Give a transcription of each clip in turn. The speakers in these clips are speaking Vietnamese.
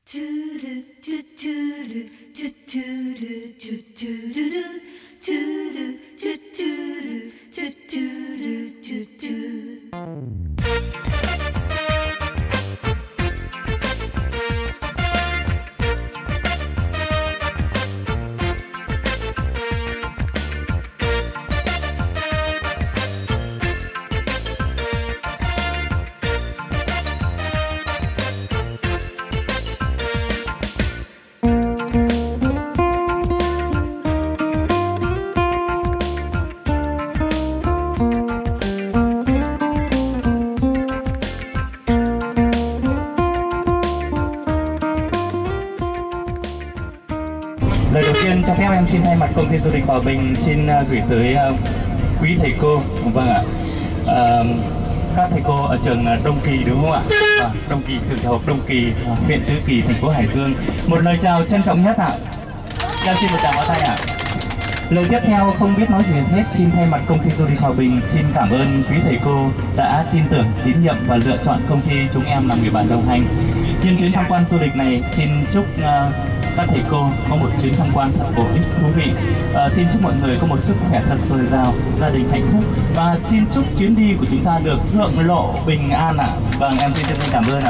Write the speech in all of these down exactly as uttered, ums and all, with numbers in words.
Lời đầu tiên cho phép em xin thay mặt công ty du lịch Hòa Bình xin uh, gửi tới uh, quý thầy cô. Vâng ạ. Uh, các thầy cô ở trường Đông Kỳ đúng không ạ? À, Đông Kỳ, trường tiểu học Đông Kỳ, uh, huyện Tứ Kỳ, thành phố Hải Dương. Một lời chào trân trọng nhất ạ. Em xin một tràng pháo tay ạ. Lời tiếp theo không biết nói gì hết, xin thay mặt công ty du lịch Hòa Bình xin cảm ơn quý thầy cô đã tin tưởng, tín nhiệm và lựa chọn công ty chúng em làm người bạn đồng hành. Nhân chuyến tham quan du lịch này xin chúc uh, các thầy cô có một chuyến tham quan thật bổ ích, thú vị. À, xin chúc mọi người có một sức khỏe thật dồi dào, gia đình hạnh phúc và xin chúc chuyến đi của chúng ta được thượng lộ bình an ạ. À. Vâng, em xin chân thành cảm ơn ạ.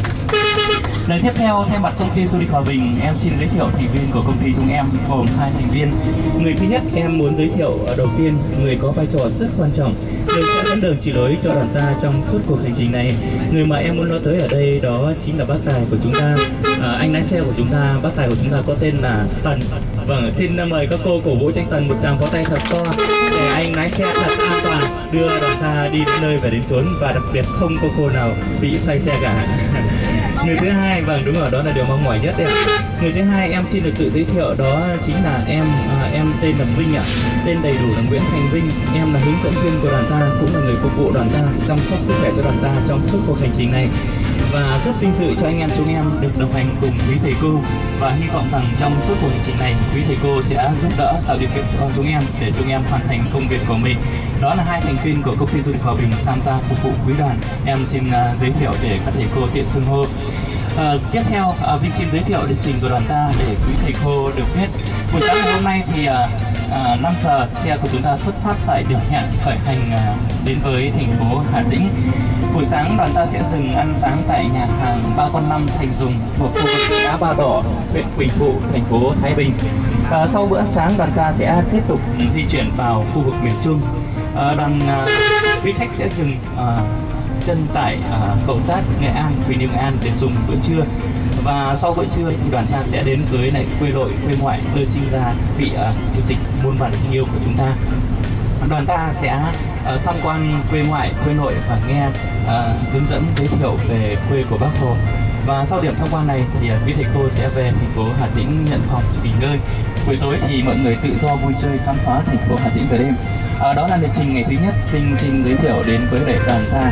Lời tiếp theo thay mặt công ty du lịch Hòa Bình, em xin giới thiệu thành viên của công ty chúng em gồm hai thành viên. Người thứ nhất em muốn giới thiệu đầu tiên, người có vai trò rất quan trọng, người sẽ dẫn đường chỉ lối cho đoàn ta trong suốt cuộc hành trình này. Người mà em muốn nói tới ở đây đó chính là bác tài của chúng ta, à, anh lái xe của chúng ta. Bác tài của chúng ta có tên là Tần. Vâng, xin mời các cô cổ vũ cho anh Tần một tràng pháo tay thật to để anh lái xe thật an toàn đưa đoàn ta đi đến nơi và đến chốn, và đặc biệt không có cô nào bị say xe cả. Người thứ hai, vâng đúng rồi, đó là điều mong mỏi nhất đấy. Người thứ hai em xin được tự giới thiệu, đó chính là em, à, em tên là Vinh ạ. Tên đầy đủ là Nguyễn Thành Vinh. Em là hướng dẫn viên của đoàn ta, cũng là người phục vụ đoàn ta, chăm sóc sức khỏe cho đoàn ta trong suốt cuộc hành trình này. Và rất vinh dự cho anh em chúng em được đồng hành cùng quý thầy cô, và hy vọng rằng trong suốt cuộc hành trình này quý thầy cô sẽ giúp đỡ, tạo điều kiện cho chúng em để chúng em hoàn thành công việc của mình. Đó là hai thành viên của công ty du lịch Hòa Bình tham gia phục vụ quý đoàn. Em xin uh, giới thiệu để các thầy cô tiện xưng hô. Uh, tiếp theo, uh, Vinh xin giới thiệu lịch trình của đoàn ta để quý thầy cô được biết. Buổi sáng ngày hôm nay thì uh, uh, năm giờ xe của chúng ta xuất phát tại điểm hẹn khởi hành uh, đến với thành phố Hà Tĩnh. Buổi sáng đoàn ta sẽ dừng ăn sáng tại nhà hàng Ba Con Năm Thành Dùng thuộc khu vực xã Ba Đỏ, huyện Quỳnh Phụ, thành phố Thái Bình. Uh, sau bữa sáng đoàn ta sẽ tiếp tục di chuyển vào khu vực miền Trung. Uh, đoàn uh, quý khách sẽ dừng uh, chân tại uh, Cầu Giát, Nghệ An, Quỳnh Nhung An để dùng bữa trưa. Và sau bữa trưa thì đoàn ta sẽ đến với lại quê nội, quê ngoại, nơi sinh ra vị uh, chủ tịch muôn vàn tình yêu của chúng ta. Đoàn ta sẽ uh, tham quan quê ngoại, quê nội và nghe uh, hướng dẫn giới thiệu về quê của Bác Hồ. Và sau điểm tham quan này thì uh, quý thầy cô sẽ về thành phố Hà Tĩnh nhận phòng nghỉ ngơi. Buổi tối thì mọi người tự do vui chơi khám phá thành phố Hà Tĩnh về đêm. À, đó là lịch trình ngày thứ nhất. Vinh xin giới thiệu đến với đại đoàn ta.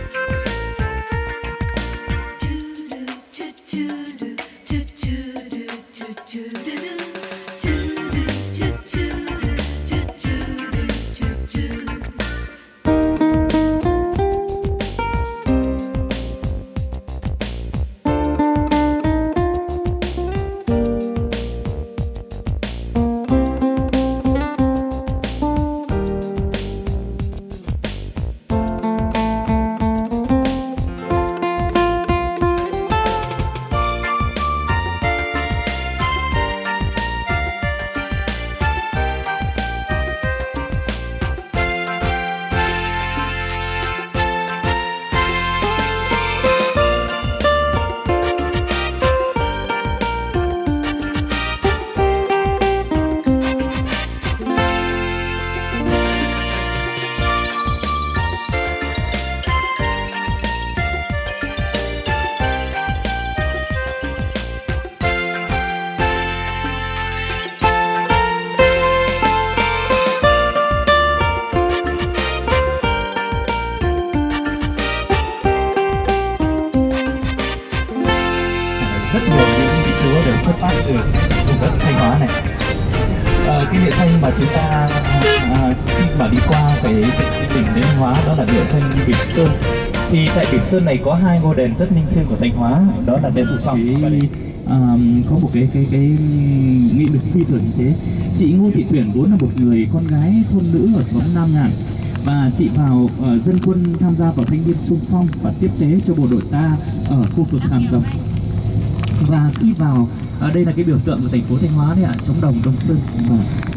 Rất nhiều những vị chúa đều xuất phát từ vùng đất Thanh Hóa này. À, cái địa danh mà chúng ta à, khi mà đi qua cái tỉnh đến Thanh Hóa đó là địa danh Bỉm Sơn. Thì tại Bỉm Sơn này có hai ngôi đền rất linh thiêng của Thanh Hóa, đó là đền Sòng và đền à, có một cái cái cái nghị lực phi thường như thế. Chị Ngô Thị Tuyển vốn là một người con gái thôn nữ ở xóm Nam Ngạn, và chị vào uh, dân quân tham gia vào thanh niên xung phong và tiếp tế cho bộ đội ta ở khu vực Hàm Rồng. Và khi vào ở đây là cái biểu tượng của thành phố Thanh Hóa đấy ạ, trống đồng Đông Sơn. Và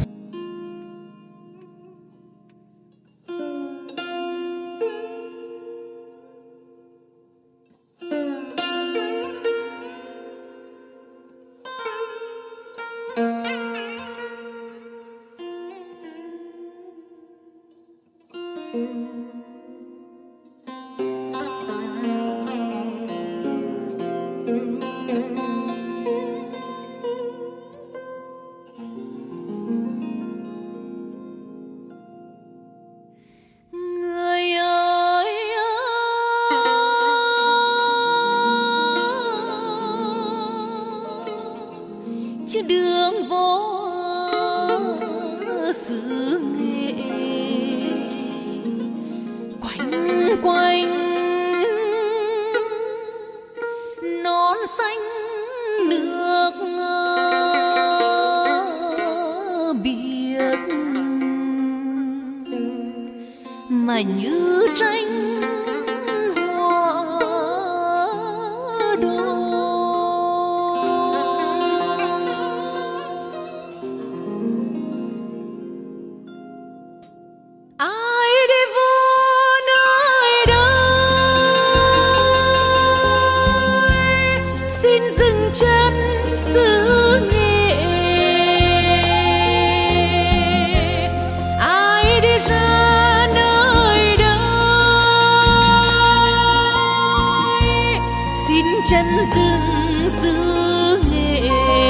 mà như tranh hoa đô. Ai đi vô nơi đây xin dừng chân xứ Nghệ. Ai đi ra chân rừng xứ Nghệ.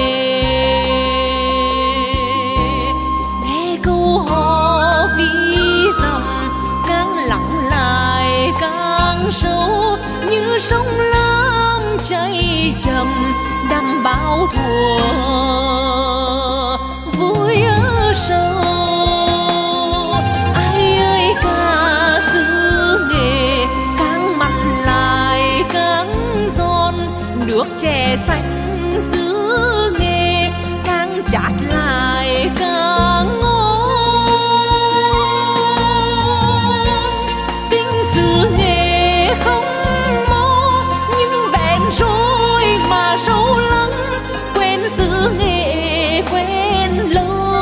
Nghe câu hò ví dòng càng lặng lại càng sâu, như sông lớn chảy chậm đắm bao thuở vui ở sâu. Ai ơi ca xứ Nghệ càng mặn lại càng nước chè xanh xứ Nghệ càng chát lại càng ngon. Tình xứ Nghệ không mô nhưng bền rồi mà sâu lắng, quên xứ Nghệ quên lâu.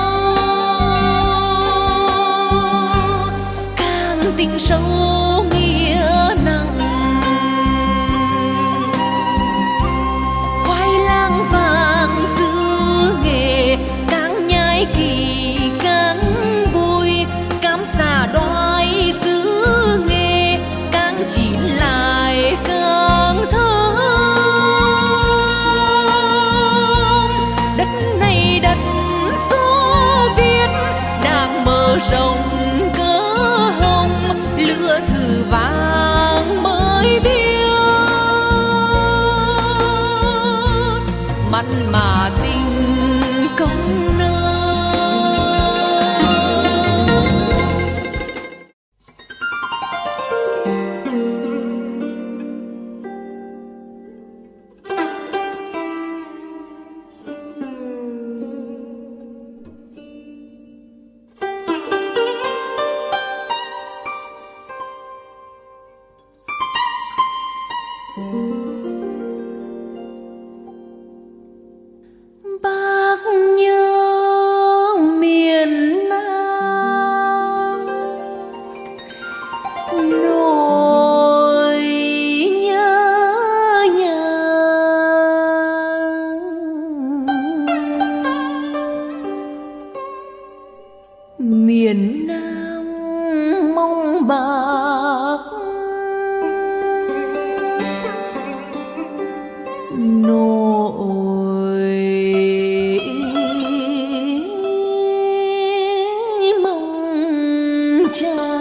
Càng tình sâu nghĩa nặng, vàng xứ Nghệ càng nhai kỳ càng vui, cam xà đoái xứ Nghệ càng chín lại càng thơm. Đất này đất Xô Viết đang mở rộng cờ hồng, lửa thử vàng mới biết mặn mà tình công nơi. Bác nhớ miền Nam, nỗi nhớ nhà. Miền Nam mong bác nỗi mong cha.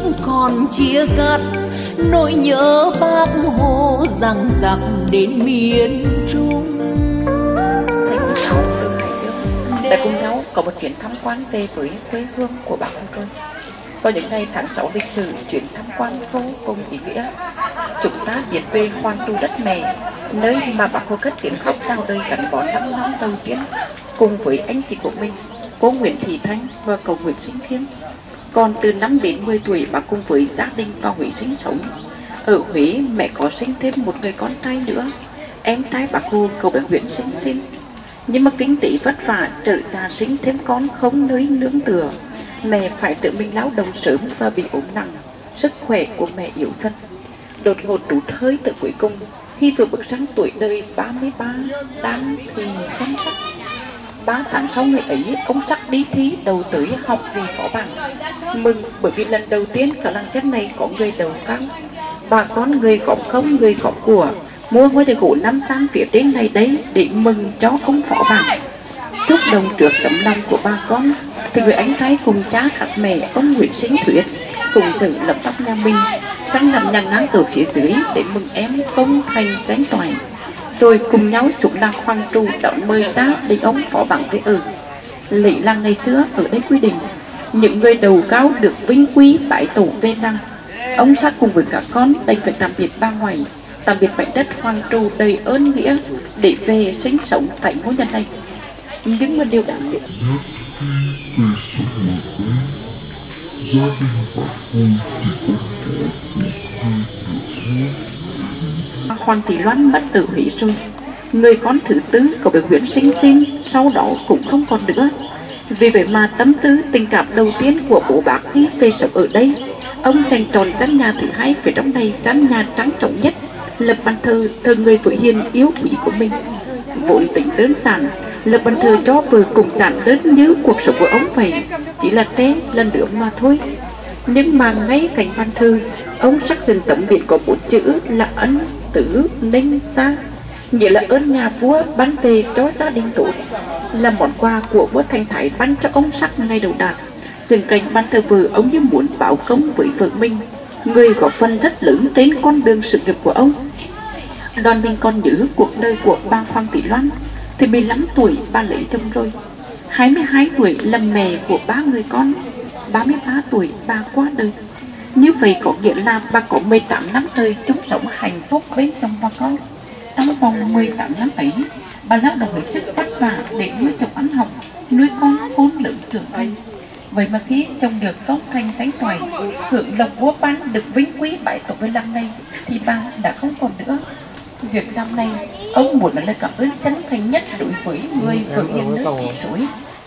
không còn chia cắt, nỗi nhớ bác Hồ rằng giặc đến miền Trung. Để cùng nhau có một chuyến tham quan về với quê hương của bác Hồ tôi. Vào những ngày tháng sáu lịch sử, chuyến tham quan vô cùng ý nghĩa. Chúng ta biết về Hoàng Tru đất mẹ, nơi mà bác Hồ cất tiếng khóc chào đời gắn bó năm năm đầu tiên cùng với anh chị của mình, cô Nguyễn Thị Thanh và cậu Nguyễn Sinh Khiêm. Còn từ năm đến mười tuổi, bác cùng với gia đình vào Huế sinh sống. Ở Huế, mẹ có sinh thêm một người con trai nữa, em trai bác Hồ, cậu bé Nguyễn Sinh Sinh. Nhưng mà kinh tế vất vả, trở ra sinh thêm con không nơi nương tựa. Mẹ phải tự mình lao động sớm và bị ốm nặng, sức khỏe của mẹ yếu dần. Đột ngột trút hơi từ cuối cùng, khi vừa bước sang tuổi đời ba mươi ba, đang thì xuân sắc. Ba tháng sau ngày ấy, ông Sắc đi thi đầu tới học vì phó bảng. Mừng bởi vì lần đầu tiên cả làng chân này có người đầu cao. Bà con người góp không, người góp của, mua ngôi thầy gỗ năm gian phía trên này đấy để mừng cho ông phó bảng. Xúc động trước tấm lòng của bà con, thì người anh trai cùng cha khác mẹ ông Nguyễn Sinh Thuyết cùng dự lập tóc nhà mình, sang nằm nhằng ngang ở phía dưới để mừng em công thành danh toại. Rồi cùng nhau xuống làng Hoàng Tru đón mời ra để ông phó bảng về ở. Lễ làng ngày xưa ở đây quy định những người đầu cao được vinh quy bái tổ về làng. Ông Sắc cùng với các con đành phải tạm biệt ba ngoại, tạm biệt mảnh đất Hoàng Tru đầy ơn nghĩa để về sinh sống tại ngôi nhà này. Nhưng mà điều đáng tiếc, Hoàng Thị Loan mất ở Huế rồi. Người con thứ tư của bé Nguyễn Sinh Sinh sau đó cũng không còn nữa. Vì vậy mà tâm tư tình cảm đầu tiên của bố bác khi về sống ở đây, ông dành tròn căn nhà thứ hai phía trong này, gian nhà trắng trọng nhất, lập bàn thờ thờ người vợ hiền yêu quý của mình. Vốn tính đơn giản, lập bàn thờ cho vợ cùng giản đơn như cuộc sống của ông vậy, chỉ là tên lần nữa mà thôi. Nhưng mà ngay cạnh bàn thờ, ông sắc dừng tấm biển có bốn chữ là ân tứ ninh gia, nghĩa là ơn nhà vua ban về cho gia đình tốt, là món quà của vua Thành Thái ban cho ông Sắc ngày đầu đàn. Dừng cạnh ban thờ vợ, ông như muốn báo công với vợ mình, người góp phần rất lớn trên con đường sự nghiệp của ông. Đoàn mình còn nhớ cuộc đời của bà Hoàng Thị Loan. Thì mười lăm tuổi bà lấy chồng rồi, hai mươi hai tuổi là mẹ của ba người con, ba mươi ba tuổi bà qua đời. Như vậy có nghĩa là bà có mười tám năm trời chung sống hạnh phúc bên chồng bà con. Trong vòng mười tám năm ấy, bà lao động hết sức vất vả để nuôi chồng ăn học, nuôi con khôn lớn trưởng thành. Vậy mà khi chồng được công thành danh toại, hưởng lộc vua ban, được vinh quý bái tổ với làng này, thì bà đã không còn nữa. Việc năm nay, ông muốn là lời cảm ơn chân thành nhất đối với người vợ hiền nơi chỉ suối.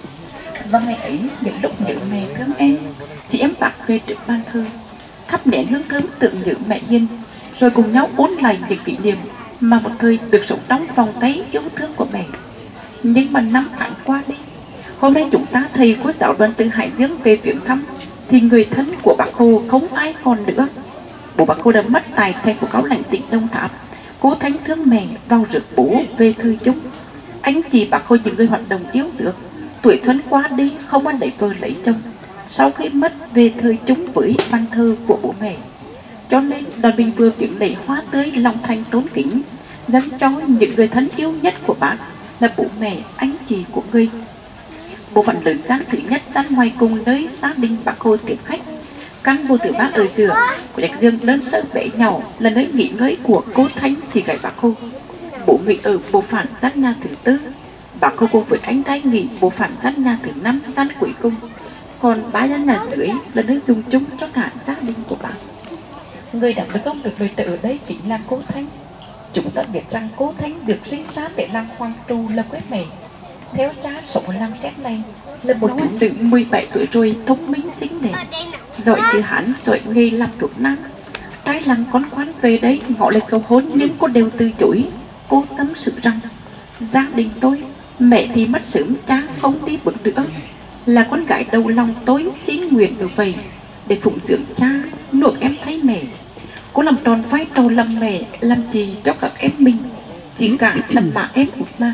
Và ngày ấy, những lúc nhớ mẹ thương em, chị em bác về trước ban thờ, thắp nén hương thơm tưởng nhớ mẹ hiền, rồi cùng nhau ôn lại những kỷ niệm mà một thời được sống trong vòng tay yêu thương của mẹ. Nhưng mà năm tháng qua đi, hôm nay chúng ta thầy của giáo đoàn từ Hải Dương về viếng thăm, thì người thân của bác Hồ không ai còn nữa. Bố bác Hồ đã mất tại thành phố Cao Lãnh tỉnh Đồng Tháp. Cô Thánh thương mẹ vào rước bố về thời chung. Anh chị bác Hồ những người hoạt động yêu nước, tuổi xuân qua đi không ăn lấy vợ lấy chồng, sau khi mất về thời chung với ban thờ của bố mẹ. Cho nên đoàn mình vừa viếng lễ hoa tươi lòng thành tôn kính dâng cho những người thân yêu nhất của bác là bố mẹ, anh chị của người. Bộ phận lớn gian thứ nhất gian ngoài cùng nơi gia đình bác Hồ tiếp khách. Căn bộ thứ ba ở giữa của nhạc dương đơn sơ bé nhỏ là nơi nghỉ ngơi của cô Thanh, chị gái bác Hồ. Bố nghỉ ở bộ phận gian nhà thứ tư, bác Hồ cùng với anh trai nghỉ bộ phận gian nhà thứ năm, gian cuối cùng. Còn ba gian nhà dưới là nơi dùng chung cho cả gia đình của bác. Người đảm được công việc nội trợ ở đây chính là cô Thanh. Chúng ta biết rằng cô Thanh được sinh ra tại làng Hoàng Tru là quê mẹ. Theo cha sống ở làng Séc này là một thiếu nữ mười bảy tuổi rồi, thông minh xinh đẹp, giỏi chữ Hán, giỏi nghề làm thuốc nam. Trai làng con khoan về đây ngỏ lời cầu hôn nhưng cô đều từ chối. Cô tâm sự rằng gia đình tôi, mẹ thì mất sớm, cha không đi bước nữa, là con gái đầu lòng tôi xin nguyện được vậy để phụng dưỡng cha, nuôi em thấy mẹ. Cô làm tròn vai trò làm mẹ, làm chị cho các em mình, chỉ cả làm bà em một mà.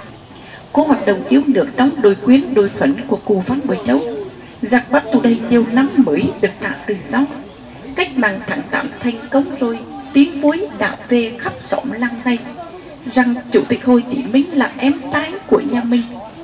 Cô hoạt động yêu nước trong đội quyến đội phấn của cụ Văn Bội Châu. Giặc bắt tù đây nhiều năm mới được trả từ sau. cách mạng tháng tám thành công rồi, tin vui đã về khắp xóm làng này rằng Chủ tịch Hồ Chí Minh là em trai của nhà mình.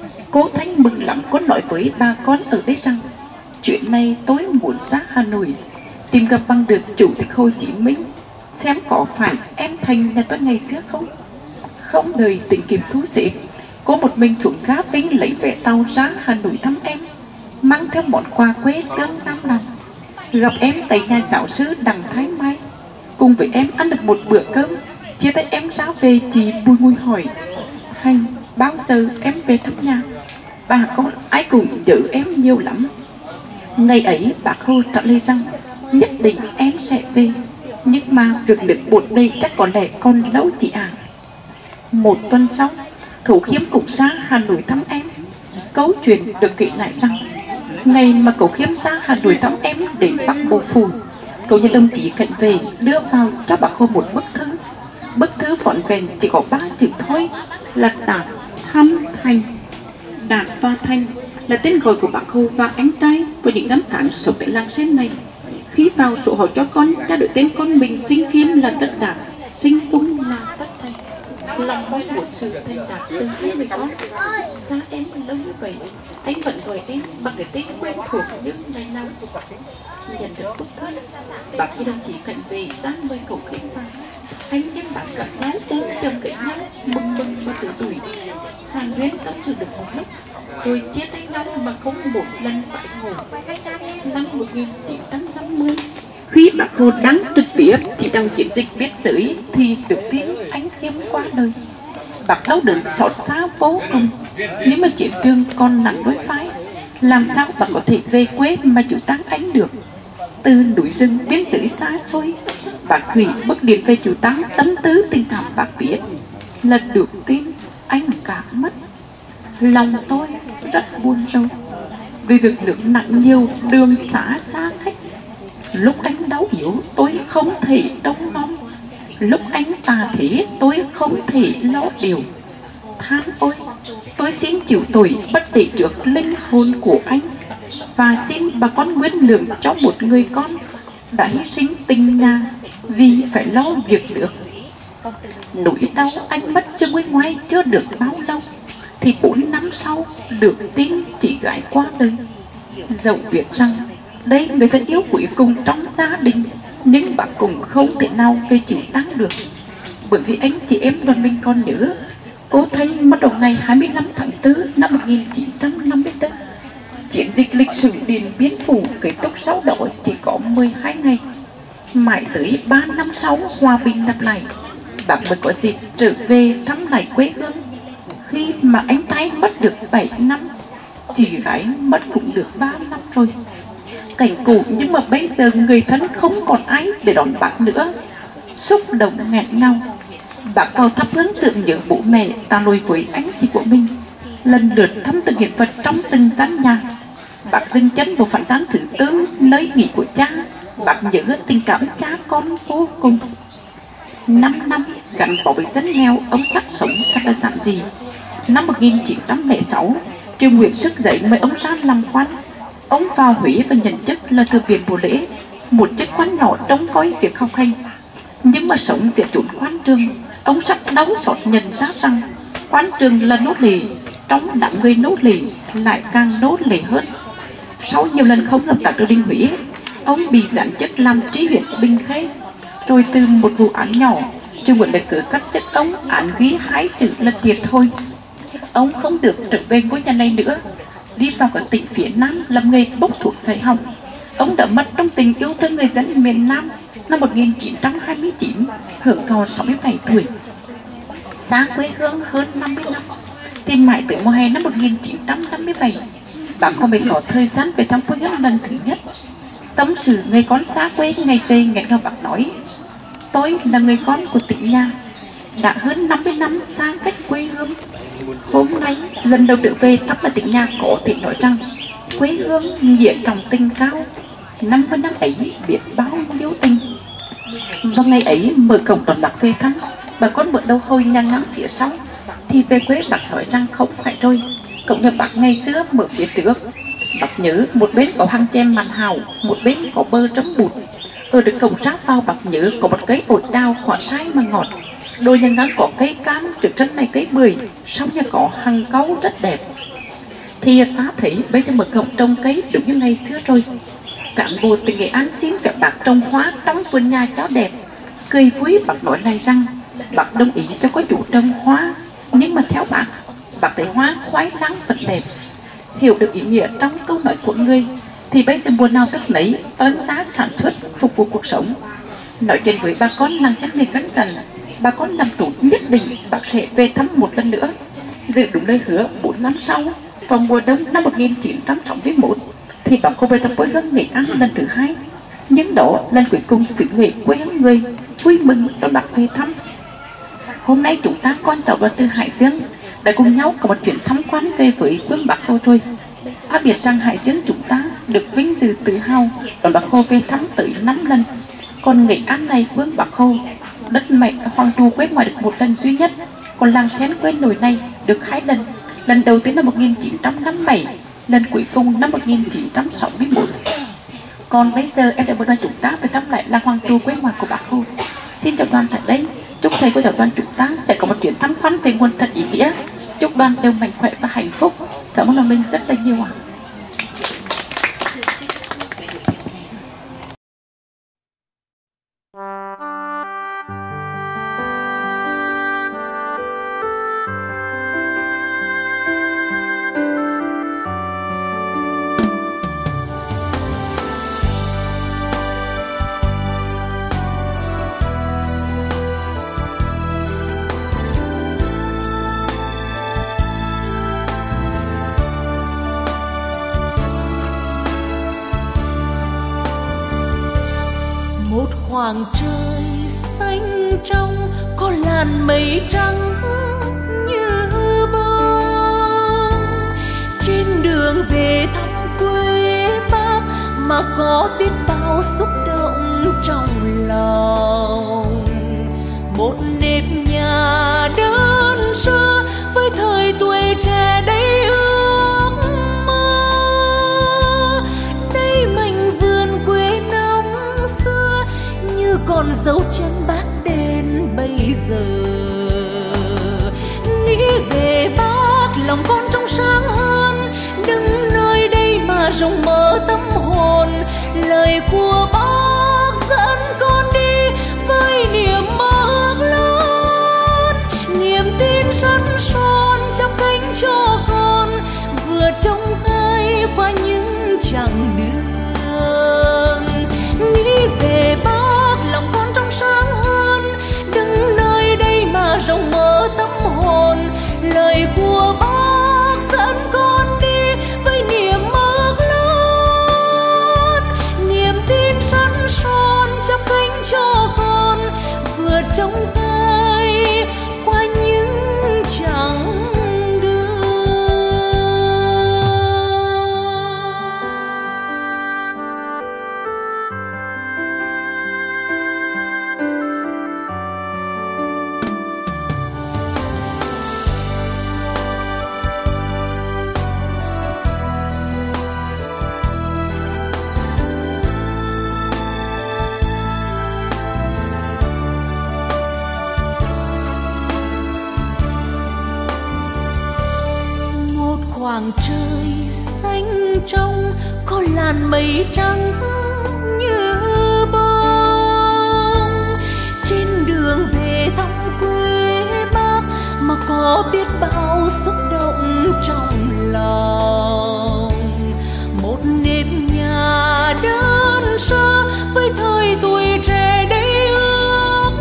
Cô Thanh mừng lắm, có nói với bà con ở đây rằng chuyện này tôi muốn ra Hà Nội tìm gặp bằng được Chủ tịch Hồ Chí Minh, xem có phải em Thành nhà tôi ngày xưa không. Không đợi tình kịp thu xếp, cô một mình xuống ga Vinh lấy vé tàu ra Hà Nội thăm em, mang theo món quà quê tương Nam Làng, gặp em tại nhà giáo sư Đặng Thái Mai, cùng với em ăn được một bữa cơm. Chia tay em ra về, chị Bùi Ngùi hỏi Thành bao giờ em về thăm nhà. Bà con ai cũng nhớ em nhiều lắm. Ngày ấy bác Hồ trả lời rằng nhất định em sẽ về, nhưng mà việc lực bột đây chắc có lẽ còn lâu chị ạ. À. Một tuần sau, Cậu Khiêm cũng ra Hà Nội thăm em. Câu chuyện được kể lại rằng ngày mà Cậu Khiêm ra Hà Nội thăm em đến Bắc Bộ Phủ, cậu nhờ đồng chí Cảnh về đưa vào cho bác Hồ một bức thư. Bức thư vỏn vẹn chỉ có ba chữ thôi là Đạt, Thăm, Thành. Đạt và Thành là tên gọi của bác Hồ và anh trai của những năm tháng sống tại làng sen này. Khi vào sổ hộ cho con, cha đổi tên con mình sinh Kim là Tất Đạt, sinh Cung là Tất Thành. Lòng mong muốn sự thành đạt từ hai người con. Ra em lâu như vậy, anh vẫn gọi em bằng cái tên quen thuộc như ngày nào. Nhận được bức thư, bác khi đồng chí Cảnh về ra mời Cậu Khiêm vào. Anh em bạn gặp nhau ôm chầm cãi nhau, mừng mừng và tự tuổi. Hàng huyên tâm sự được một lúc, rồi chia tay nhau mà không một lần phải ngủ. Năm một nghìn chín trăm năm mươi, khi bác Hồ đang trực tiếp chỉ đạo chiến dịch biên giới thì được tin anh Khiêm qua đời. Bác đau đớn xót xa vô cùng, nhưng mà chiến trường còn nặng đôi vai, làm sao bác có thể về quê mà chủ tang anh được. Từ núi rừng biên giới xa xôi, bác gửi bức điện về chủ tang tâm tư tình cảm bác viết là được tin anh cả mất. Lòng tôi rất buồn rầu vì việc nước nặng nhiều, đường xá xa cách. Lúc anh đau yếu tôi không thể đông nom, lúc anh tà thế tôi không thể lo điều. Than ôi, tôi xin chịu tội bất để trước linh hồn của anh, và xin bà con nguyên lượng cho một người con đã hy sinh tình nhà vì phải lo việc nước. Nỗi đau anh mất chưa nguôi ngoai chưa được bao lâu thì bốn năm sau được tin chị gái qua đời. Dẫu biết rằng đây người thân yêu cuối cùng trong gia đình, nhưng bác cũng không thể nào về chịu tang được, bởi vì anh chị em đoàn mình còn nhớ cô Thanh mất đầu ngày hai mươi lăm tháng tư năm một nghìn chín trăm năm mươi tư. Chiến dịch lịch sử Điện Biên Phủ kết thúc sau đó chỉ có mười hai ngày. Mãi tới ba năm sau hòa bình lập lại, bác mới có dịp trở về thăm lại quê hương. Khi mà anh trai mất được bảy năm, chị gái mất cũng được ba năm rồi. Cảnh cũ nhưng mà bây giờ người thân không còn ai để đón bác nữa. Xúc động nghẹn ngào, bác vào thắp hương tưởng nhớ bố mẹ ta lôi với anh chị của mình, lần lượt thăm từng hiện vật trong từng gian nhà. Bác dừng chân vào phản gian thứ tư, nơi nghỉ của cha. Bác nhớ tình cảm cha con vô cùng. Năm năm gắn bó với dân nghèo, ông chắc sống thật là giản dị. Năm một nghìn chín trăm lẻ sáu, Triều Nguyễn sức dậy mời ông ra làm quan. Ông vào Huế và nhận chức là thư viện Bộ Lễ, một chức quan nhỏ trông coi việc học hành. Nhưng mà sống giữa chốn quan trường, ông rất đau xót nhận ra rằng quan trường là nô lệ, trong đám người nô lệ lại càng nô lệ hơn. Sau nhiều lần không hợp tác ở Đình Huế, ông bị giáng chức làm tri huyện Bình Khê. Rồi từ một vụ án nhỏ, Triều Nguyễn đã cử cắt chức ông, án ghi hai chữ là thiệt thôi. Ông không được trở về ngôi nhà này nữa, đi vào các tỉnh phía Nam làm nghề bốc thuốc dạy học. Ông đã mất trong tình yêu thương người dân miền Nam năm một nghìn chín trăm hai mươi chín, hưởng thọ sáu mươi bảy tuổi. Xa quê hương hơn năm mươi năm, thì mãi tới mùa hè năm một nghìn chín trăm năm mươi bảy, bác Hồ mới có thời gian về thăm quê hương lần thứ nhất. Tâm sự người con xa quê ngày về nghẹn ngào bác nói: tôi là người con của tỉnh nhà, đã hơn năm mươi năm xa cách quê hương. Hôm nay lần đầu trở về thăm lại tỉnh nhà, có thể nói rằng quê hương nghĩa trọng tình cao. Năm mươi năm ấy biết bao nhiêu tình. Vào ngày ấy mở cổng đón bác về thăm, bà con mở đầu hồi nhà ngắm phía sau, thì về quê bác nói rằng không phải rồi, cổng nhà bác ngày xưa mở phía trước. Bác nhớ một bên có hang tre màn hào, một bên có bờ trống bụt. Ở đường cổng sát bao Bạc Nhữ có một cây ổi đào quả sai mà ngọt. Đôi nhà ngắn có cây cam, trước chân này cây bưởi, sau nhà có hàng cau rất đẹp. Thì ta thấy bây giờ mở cổng trồng cây đúng như ngày xưa rồi. Cán bộ tỉnh Nghệ An xin phép bác trồng hoa trong vườn nhà cho đẹp. Cười vui bác nói này rằng bác đồng ý cho có chủ trồng hoa, nhưng mà theo bác, bác thấy hoa khoái lăng vẫn đẹp. Hiểu được ý nghĩa trong câu nói của người thì bây giờ mùa nào tức nấy, ơn giá sản xuất phục vụ cuộc sống. Nói chuyện với bà con làng Chân Nghề Cấn Trần, bà con làm chủ nhất định bác sẽ về thăm một lần nữa, giữ đúng lời hứa bốn năm sau vào mùa đông năm một nghìn chín trăm sáu mươi mốt thì bác cô về thăm quê hương Nghệ An lần thứ hai. Nhưng đó lần cuối cùng xứ Nghệ quê hương người vui mừng đón bác về thăm. Hôm nay chúng ta con cháu đoàn từ Hải Dương đã cùng nhau có một chuyến tham quan về với quê Bác Hồ rồi. Phát biệt rằng Hải Dương chúng ta được vinh dự tự hào đón Bác Hồ về thăm tới năm lần. Còn Nghệ An này vương Bác Hồ, đất mẹ hoàng tù quê ngoài được một lần duy nhất. Còn làng Xén quê nổi này được hai lần. Lần đầu tiên năm một nghìn chín trăm năm mươi bảy, lần cuối cùng năm một nghìn chín trăm sáu mươi mốt. Còn bây giờ em đã mời đoàn chúng ta về thăm lại làng hoàng tù quê ngoài của Bác Hồ. Xin chào đoàn tại đây. Chúc thầy cô giáo đoàn chúng ta sẽ có một chuyến thăm quan về nguồn thật ý nghĩa. Chúc đoàn đều mạnh khỏe và hạnh phúc. Cảm ơn lòng mình rất là nhiều ạ. Khoảng trời xanh trong có làn mây trắng như bông. Trên đường về thăm quê Bác mà có biết bao xúc động trong lòng. Một nếp nhà đơn sơ với thời tuổi trẻ đầy ước mơ. Đây mảnh vườn quê năm xưa như còn dấu chân Bác đến bây giờ. Nghĩ về Bác lòng con trong sáng hơn, đứng nơi đây mà rộng mở tâm hồn. Lời của Bác dẫn con đi với niềm mơ ước lớn, niềm tin sẵn son trong cánh cho con vừa trông gai qua những chặng đường. Nghĩ về Bác lòng con trong sáng hơn, đứng nơi đây mà rộng mở tâm hồn. Lời của Bác dẫn con đi với niềm mơ ước lớn, niềm tin sẵn son trong cánh cho con vừa trông gai qua những chặng đường. Khoảng trời xanh trong có làn mây trắng như bông. Trên đường về thăm quê Bác mà có biết bao xúc động trong lòng. Một nếp nhà đơn sơ với thời tuổi trẻ đầy ước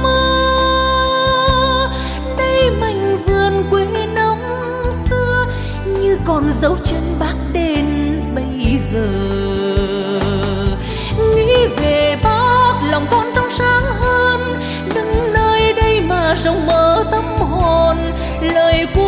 mơ. Đây mảnh vườn quê năm xưa như còn dấu chân Bác đến bây giờ. Nghĩ về Bác lòng con trong sáng hơn, đứng nơi đây mà rộng mở tâm hồn. Lời của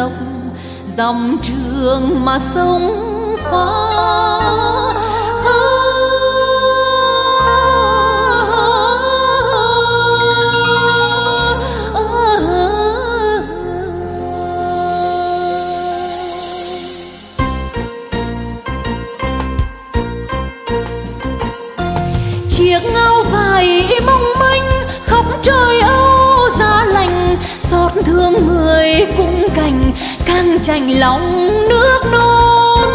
dọc dòng trường mà sông pha. Chiếc áo vải mong manh khắp trời âu giá lạnh, xót thương người cũng cành càng chành lòng nước non.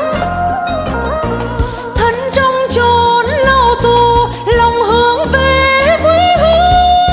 Thân trong chốn lao tù lòng hướng về quê hương,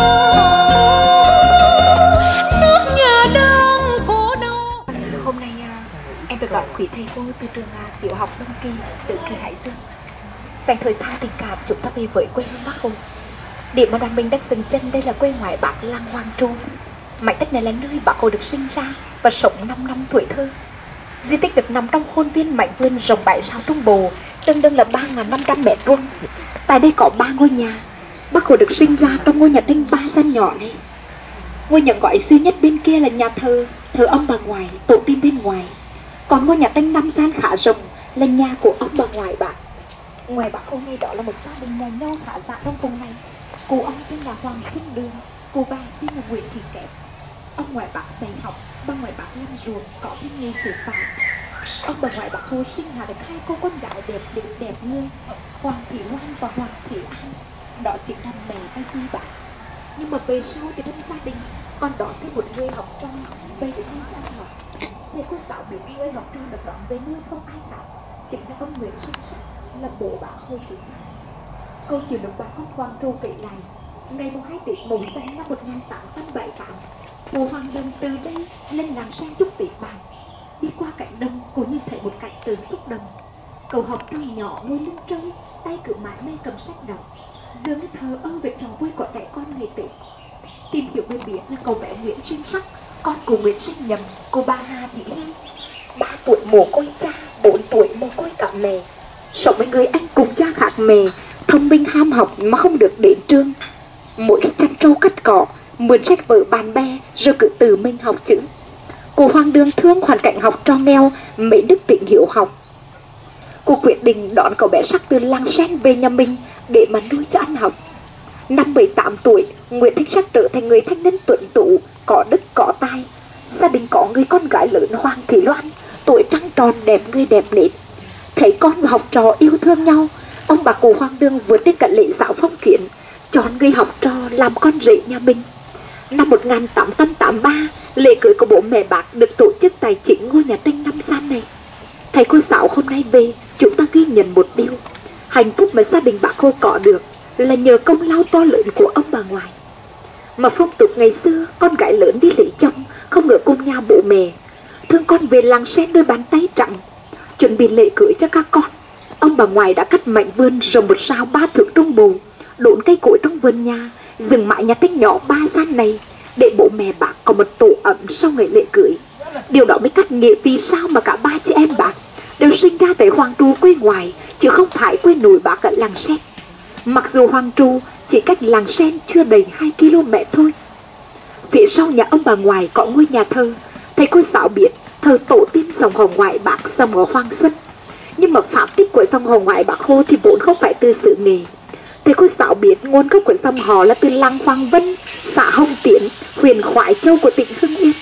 nước nhà đang khổ đau. Hôm nay em được gặp quý thầy cô từ trường tiểu học Đông Kỳ, Tứ Kỳ, Hải Dương. Dành thời gian tình cảm chúng ta về với quê hương Bắc Hồ. Điểm mà đoàn mình đang dừng chân đây là quê ngoại Bác Lăng Hoàng Tru. Mảnh đất này là nơi Bác Hồ được sinh ra và sống năm năm tuổi thơ. Di tích được nằm trong khuôn viên mảnh vườn rộng bảy sao trung bộ, tương đương là ba nghìn năm trăm mét vuông. Tại đây có ba ngôi nhà. Bác Hồ được sinh ra trong ngôi nhà tranh ba gian nhỏ này. Ngôi nhà gọi duy nhất bên kia là nhà thờ, thờ ông bà ngoại, tổ tiên bên ngoài. Còn ngôi nhà tranh năm gian khá rộng là nhà của ông bà ngoại Bác. Ngoài Bác Hồ này đó là một gia đình nhà nho khá giả trong vùng này. Cụ ông tên là Hoàng Sinh Đường, cụ bà tên là Nguyễn Thị Kép. Ông ngoại Bác dạy học, bà ngoại Bác làm ruộng, có thêm nghề xử phạt. Ông bà ngoại Bác Hồ sinh hạ được hai cô con gái đẹp đẹp đẹp người, Hoàng Thị Loan và Hoàng Thị An. Đó chính là mẹ và dì Bác. Nhưng mà về sau thì trong gia đình còn đón thêm một người học trò về đến nơi ăn học. Thầy cô giáo biết người học trò được đón về nơi không ai cả, chính là ông Nguyễn Sinh Sắc, là bố Bác Hồ chính. Câu chuyện được bà con Hoàng Tru kể lại, ngày hai Tết Mậu Dần năm một nghìn tám trăm bảy mươi tám, cụ Hoàng Đường từ đây lên làng sen chúc Tết bàn. Đi qua cánh đồng, cô nhìn thấy một cảnh tượng xúc động. Cậu học trò nhỏ ngồi lưng trâu, tay cứ mãi mê cầm sách đọc, dường như thờ ơ về trò vui của trẻ con ngày Tết. Tìm hiểu mới biết là cậu bé Nguyễn Sinh Sắc, con của Nguyễn Sinh Nhầm, cô bà Hà Thị Liên, ba tuổi mồ côi cha, bốn tuổi mồ côi cả mẹ. Sống với người anh cùng cha khác mẹ, thông minh ham học mà không được đến trường. Mỗi ngày chăn trâu cắt cỏ, mượn sách vở bạn bè rồi cứ tự mình học chữ. Cô Hoàng Đường thương hoàn cảnh học trò nghèo, mấy đức tính hiếu học. Cô quyết định đón cậu bé Sắc từ làng sen về nhà mình để mà nuôi cho ăn học. Năm mười tám tuổi, Nguyễn Thanh Sắc trở thành người thanh niên tuấn tú, có đức có tài. Gia đình có người con gái lớn Hoàng Thị Loan, tuổi trăng tròn đẹp người đẹp nết. Thấy con và học trò yêu thương nhau, ông bà cụ Hoàng Đường vượt đến cả lễ giáo phong kiến, chọn người học trò làm con rể nhà mình. Năm một nghìn tám trăm tám mươi ba, lễ cưới của bố mẹ Bác được tổ chức tại chính ngôi nhà tranh năm gian này. Thầy cô giáo hôm nay về, chúng ta ghi nhận một điều: hạnh phúc mà gia đình Bác Hồ có được là nhờ công lao to lớn của ông bà ngoại. Mà phong tục ngày xưa, con gái lớn đi lấy chồng không ở cùng nhà bố mẹ, thương con về làng sen đôi bàn tay trắng. Chuẩn bị lễ cưới cho các con, ông bà ngoại đã cắt mảnh vườn rộng một sao ba thước trung bộ, đốn cây cối trong vườn nhà, dừng mãi nhà tranh nhỏ ba gian này để bố mẹ Bác có một tổ ấm sau ngày lễ cưới. Điều đó mới cắt nghĩa vì sao mà cả ba chị em Bác đều sinh ra tại Hoàng Tru quê ngoài, chứ không phải quê nội Bác ở làng sen. Mặc dù Hoàng Tru chỉ cách làng sen chưa đầy hai ki lô mét thôi. Phía sau nhà ông bà ngoại có ngôi nhà thờ. Thầy cô giáo biết thờ tổ tiên dòng họ ngoại Bác dòng ở Hoàng Xuân. Nhưng mà pháp tích của dòng họ ngoại Bác Hồ thì vốn không phải từ xứ Nghệ. Thầy cô giáo biết nguồn gốc của dòng họ là từ làng Hoàng Vân, xã Hồng Tiến, huyện Khoái Châu của tỉnh Hưng Yên.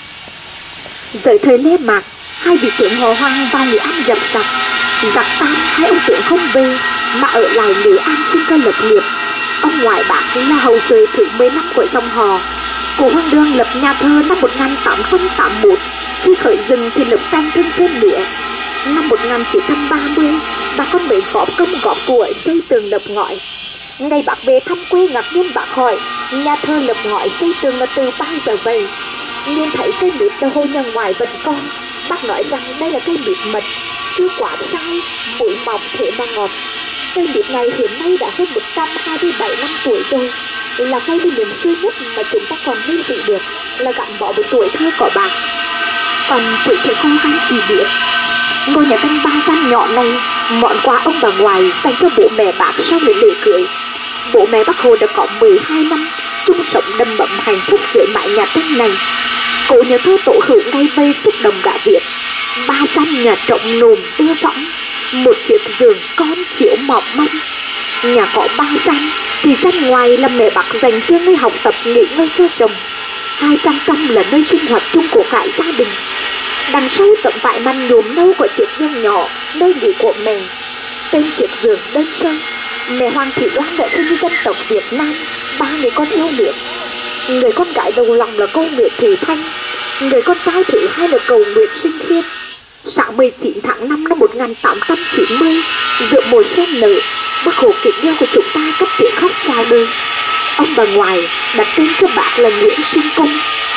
Dưới thời Lê Mạc, hai vị tướng họ Hoàng vào Nghệ An dập giặc. Giặc tan, hai ông tướng không về mà ở lại Nghệ An sinh ra lập nghiệp. Ông ngoại Bác là hậu duệ thứ mười lăm của dòng họ. Cụ Hoàng Đường lập nhà thơ năm một nghìn tám trăm tám mươi mốt, khi khởi rừng thì lập tranh thương thêm nữa. Năm một nghìn chín trăm ba mươi, bà con mới góp công góp của xây tường lập ngói. Ngày Bác về thăm quê ngạc nhiên Bác hỏi, nhà thơ lập ngói xây tường là từ bao giờ vậy? Nhìn thấy cây mít ở hồ nhà ngoài vẫn còn, Bác nói rằng đây là cây mít mật, chưa quả sai, bụi mỏng thế mà ngọt. Cây mít này hiện nay đã hơn một trăm hai mươi bảy năm tuổi rồi, là cây niềm xưa nhất mà chúng ta còn lưu giữ được, là gắn bó với tuổi thơ của Bác. Còn tuổi thơ con gái gì biết, ngôi nhà tranh ba gian nhỏ này, món quà ông bà ngoại dành cho bố mẹ Bác sau ngày lễ cưới. Bố mẹ Bác Hồ đã có mười hai năm chung sống đầm ấm hạnh phúc dưới mái nhà tranh này. Cố nhớ thơ tổ hữu ngay vây xúc đồng đã viết: ba gian nhà trọng nồm đưa võng, một chiếc giường con chiếu mỏng manh. Nhà có ba gian thì gian ngoài là mẹ bác dành riêng nơi học tập nghỉ ngơi cho chồng, hai gian trong là nơi sinh hoạt chung của cả gia đình. Đằng sau tấm vải màn nhuộm nâu của chiếc giường nhỏ nơi nghỉ của mẹ. Tên chiếc giường đơn sơ, mẹ Hoàng Thị Loan đã sinh dân tộc Việt Nam, ba người con yêu nước. Người con gái đầu lòng là cô Nguyễn Thị Thanh, người con trai thứ hai là cậu Nguyễn Sinh Thiên. Sáng mười chín tháng năm năm một nghìn tám trăm chín mươi, giữa mùa xuân nở, Bác Hồ kính yêu của chúng ta cất tiếng khóc chào đời. Ông bà ngoại đặt tên cho bác là Nguyễn Sinh Công.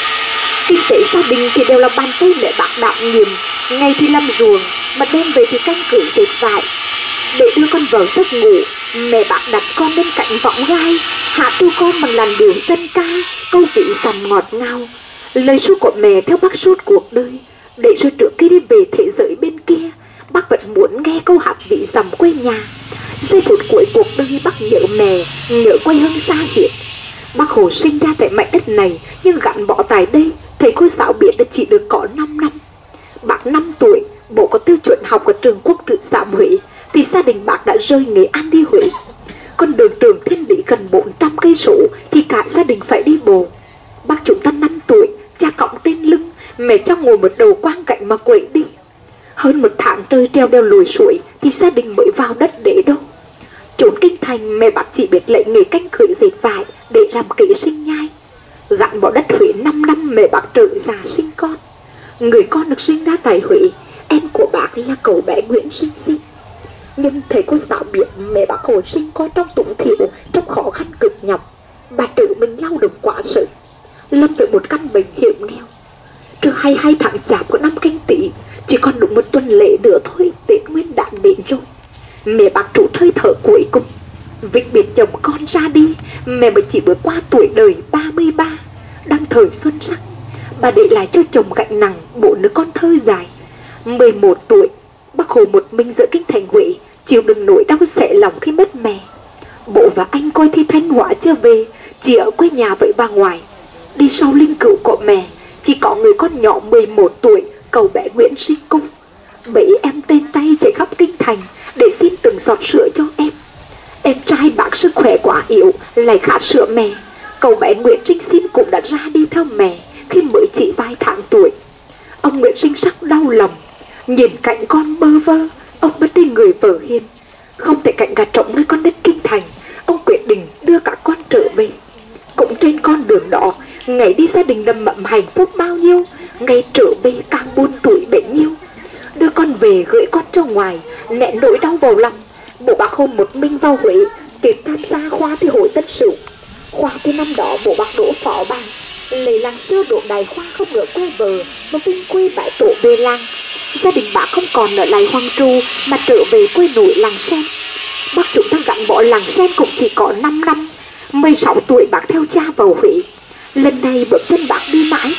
Kinh tế gia đình thì đều là bàn tay mẹ bác đảm nhiệm, ngày thì làm ruộng mà đêm về thì canh cử dệt vải. Để đưa con vào giấc ngủ, mẹ bác đặt con bên cạnh võng gai, hạ tu con bằng làn điệu dân ca, câu vị sầm ngọt ngào. Lời ru của mẹ theo bác suốt cuộc đời, để rồi trước khi đi về thế giới bên kia, bác vẫn muốn nghe câu hát vị sầm quê nhà. Giây phút cuối cuộc đời bác nhớ mẹ, nhớ quê hương xa diệt. Bác Hồ sinh ra tại mảnh đất này, nhưng gắn bó tại đây, thầy cô giáo biết đã chỉ được có năm năm. Bác năm tuổi, bố có tiêu chuẩn học ở trường Quốc tự Giám Huế, thì gia đình bác đã rời Nghệ An đi Huế. Con đường Trường Thiên Lý gần bốn trăm cây số thì cả gia đình phải đi bộ. Bác chúng ta năm tuổi, cha cõng tên lưng, mẹ cho ngồi một đầu quang cảnh mà quậy đi. Hơn một tháng trời treo đeo lùi suối thì gia đình mới vào đất để đâu. Trốn kinh thành, mẹ bác chỉ biết lấy nghề canh khởi dệt vải để làm kế sinh nhai. Gắn bỏ đất Huế năm năm, mẹ bác trở già sinh con. Người con được sinh ra tại Huế, em của bác là cậu bé Nguyễn Sinh Sinh. Nhưng thầy cô giáo biết mẹ bác Hồ sinh con trong túng thiếu, trong khó khăn cực nhọc. Bà tự mình lao động quá sự, lâm với một căn bệnh hiểm nghèo. Trước hai mươi hai tháng chạp của năm Canh Tý, chỉ còn đúng một tuần lễ nữa thôi, Tết Nguyên đán đến rồi. Mẹ bác trút hơi thở cuối cùng. Vĩnh biệt chồng con ra đi, mẹ mới chỉ bước qua tuổi đời ba mươi ba, đang thời xuân sắc. Bà để lại cho chồng gánh nặng bốn đứa con thơ dài. mười một tuổi, Bác Hồ một mình giữa kinh thành Huế, chịu đựng nỗi đau xẻ lòng khi mất mẹ. Bố và anh coi thi Thanh Hóa chưa về, chỉ ở quê nhà với bà ngoại. Đi sau linh cữu của mẹ, chỉ có người con nhỏ mười một tuổi, cậu bé Nguyễn Sinh Công. Bấy em tên tay chạy khắp kinh thành để xin từng giọt sữa cho em. Em trai bác sức khỏe quá yếu, lại khát sữa mẹ. Cậu bé Nguyễn Sinh Sinh cũng đã ra đi theo mẹ khi mới chỉ vài tháng tuổi. Ông Nguyễn Sinh sắc đau lòng, nhìn cảnh con bơ vơ, ông mất đi người vợ hiền. Không thể cạnh gà trống nơi con đất kinh thành, ông quyết định đưa cả con trở về. Cũng trên con đường đó, ngày đi gia đình đầm ấm hạnh phúc bao nhiêu, ngày trở về càng buồn tuổi bấy nhiêu. Đưa con về gửi con cho ngoài, nén nỗi đau vào lòng. Bố bác Hồ một mình vào Huế, để tham gia khoa thi hội Tân Sửu. Khoa thi năm đó bố bác đỗ phó bằng, lấy làng xưa đỗ đại khoa không ở quê bờ, mà vinh quê bãi tổ về làng. Gia đình bác không còn ở lại Hoàng Trù mà trở về quê nội làng Sen. Bác chúng ta gắn bó làng Sen cũng chỉ có năm năm. mười sáu tuổi bác theo cha vào Huế. Lần này bước chân bác đi mãi,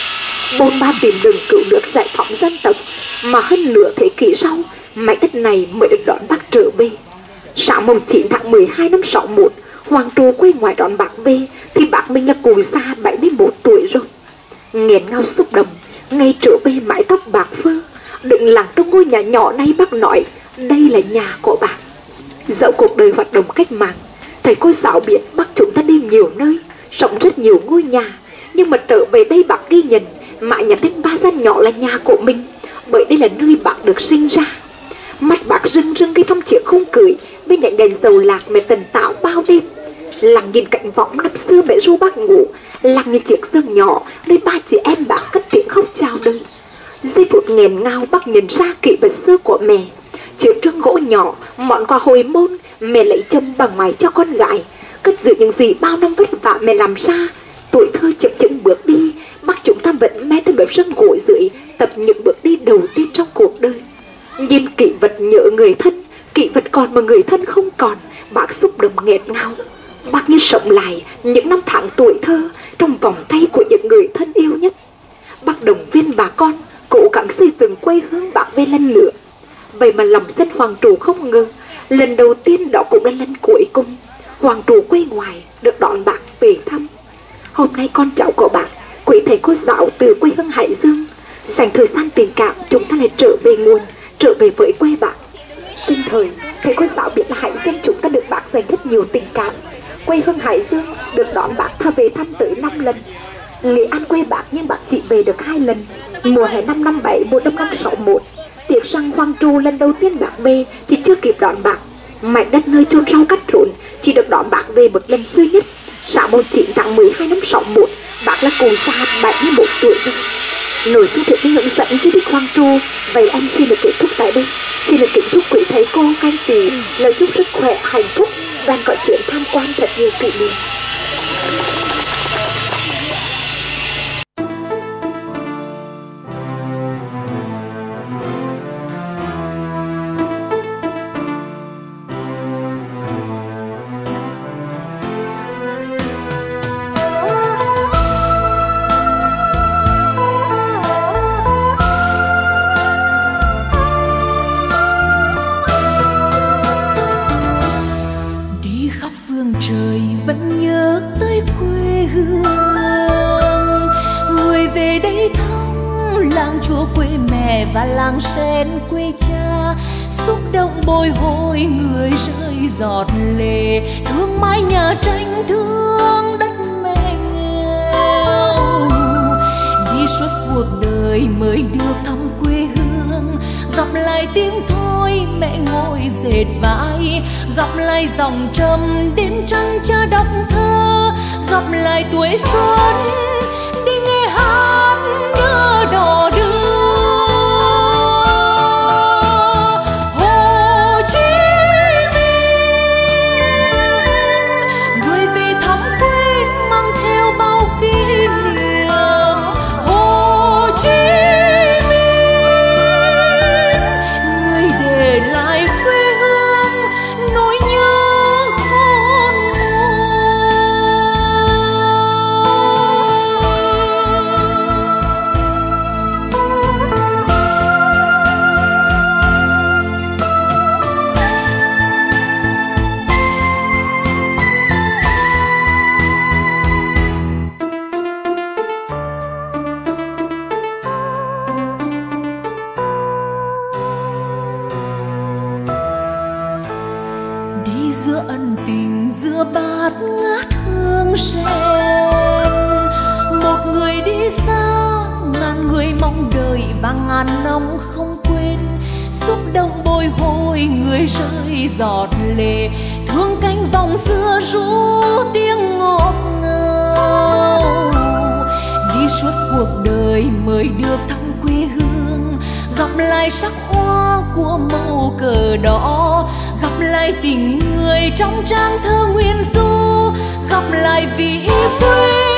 bôn ba tìm đường cứu nước giải phóng dân tộc, mà hơn nửa thế kỷ sau, mảnh đất này mới được đón bác trở về. Sáng mùng chín tháng mười hai năm sáu mốt, Hoàng Trù quê ngoài đón bác về, thì bác mình là cụ già bảy mươi mốt tuổi rồi. Nghẹn ngào xúc động, ngay trở về mái tóc bạc phơ, đừng lặng trong ngôi nhà nhỏ này. Bác nói đây là nhà của bác. Dẫu cuộc đời hoạt động cách mạng, thầy cô giáo biết bác chúng ta đi nhiều nơi, sống rất nhiều ngôi nhà, nhưng mà trở về đây bác ghi nhận mãi nhà tên ba gian nhỏ là nhà của mình, bởi đây là nơi bác được sinh ra. Mắt bác rưng rưng khi thăm chiếc khung cưới bên cạnh đèn dầu lạc mẹ tần tạo bao đêm. Lặng nhìn cảnh võng năm xưa mẹ ru bác ngủ, lặng nhìn chiếc giường nhỏ nơi ba chị em bác cất tiếng khóc chào đời. Giây phút nghẹn ngào bác nhận ra kỷ vật xưa của mẹ. Chiếc trương gỗ nhỏ, món quà hồi môn, mẹ lấy châm bằng ngoài cho con gái. Cất giữ những gì bao năm vất vả mẹ làm ra. Tuổi thơ chậm chững bước đi, bác chúng ta vẫn mê tới bếp sân gội dưới, tập những bước đi đầu tiên trong cuộc đời. Nhìn kỷ vật nhớ người thân, kỷ vật còn mà người thân không còn, bác xúc động nghẹt ngào. Bác như sống lại những năm tháng tuổi thơ trong vòng tay của những người thân yêu nhất. Bác động viên bà con cố gắng xây dựng quê hương bác về lần nữa. Vậy mà lòng dân Hoàng Trù không ngờ, lần đầu tiên đó cũng là lần cuối cùng Hoàng Trù quê ngoài được đón bác về thăm. Hôm nay con cháu của bạn, quý thầy cô giáo từ quê hương Hải Dương, dành thời gian tình cảm chúng ta lại trở về nguồn, trở về với quê bạn. Sinh thời, thầy cô giáo biết là Hải Dương chúng ta được bác dành rất nhiều tình cảm. Quê hương Hải Dương được đón bác thơ về thăm tới năm lần. Nghệ An quê bác nhưng bác chỉ về được hai lần, mùa hè năm năm bảy, mùa đông năm sáu một. Tiệc răng Hoang Tru lần đầu tiên bác về thì chưa kịp đón bác. Mảnh đất nơi chôn rau cắt rốn chỉ được đón bác về một lần duy nhất. Sáng mùng chín tháng mười hai năm sáu một, bác là cụ già bảy mươi mốt tuổi rồi. Nội dung thực hiện hướng dẫn di tích Hoang Tru. Vậy em xin được kết thúc tại đây. Xin được kính chúc quý thầy cô, các anh chị lời chúc sức khỏe, hạnh phúc, đoàn có chuyến tham quan thật nhiều kỷ niệm. Trời vẫn nhớ tới quê hương, người về đây thăm làng chùa quê mẹ và làng sen quê cha. Xúc động bồi hồi người rơi giọt lệ, thương mái nhà tranh, thương đất mẹ nghèo. Đi suốt cuộc đời mới được thăm quê hương, gặp lại tiếng thôi mẹ ngồi dệt vải, gặp lại dòng trầm đêm trăng cha đọc thơ, gặp lại tuổi xuân đi nghe hát nhớ đò đưa. Hồ Chí Minh người về thăm quê mang theo bao kỷ niệm. Hồ Chí giữa ân tình giữa bát ngát hương sen, một người đi xa ngàn người mong đợi và ngàn năm không quên. Xúc động bồi hồi người rơi giọt lệ, thương cánh vòng xưa ru tiếng ngọt ngào. Đi suốt cuộc đời mới được thăm quê hương, gặp lại sắc hoa của màu cờ đỏ, gặp lại tình người trong trang thơ nguyên du, gặp lại vị quê.